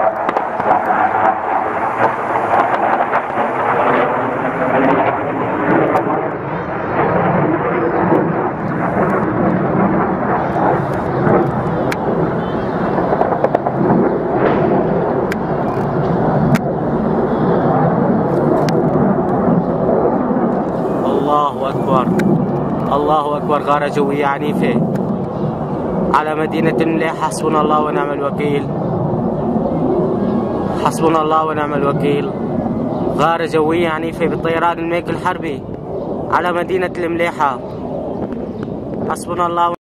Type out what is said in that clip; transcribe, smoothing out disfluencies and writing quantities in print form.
الله أكبر، الله أكبر. غارة جوية عنيفة على مدينة المليحة. حسبنا الله ونعم الوكيل، حسبنا الله ونعم الوكيل. غارة جوية عنيفة بالطيران الملك الحربي على مدينة المليحة. حسبنا الله.